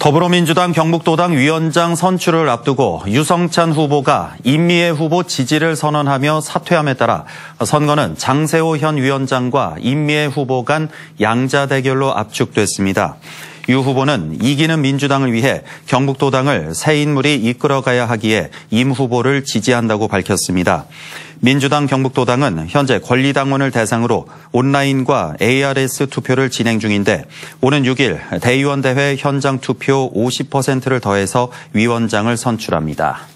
더불어민주당 경북도당 위원장 선출을 앞두고 유성찬 후보가 임미애 후보 지지를 선언하며 사퇴함에 따라 선거는 장세호 현 위원장과 임미애 후보 간 양자 대결로 압축됐습니다. 유 후보는 이기는 민주당을 위해 경북도당을 새 인물이 이끌어가야 하기에 임 후보를 지지한다고 밝혔습니다. 민주당 경북도당은 현재 권리당원을 대상으로 온라인과 ARS 투표를 진행 중인데 오는 6일 대의원대회 현장 투표 50%를 더해서 위원장을 선출합니다.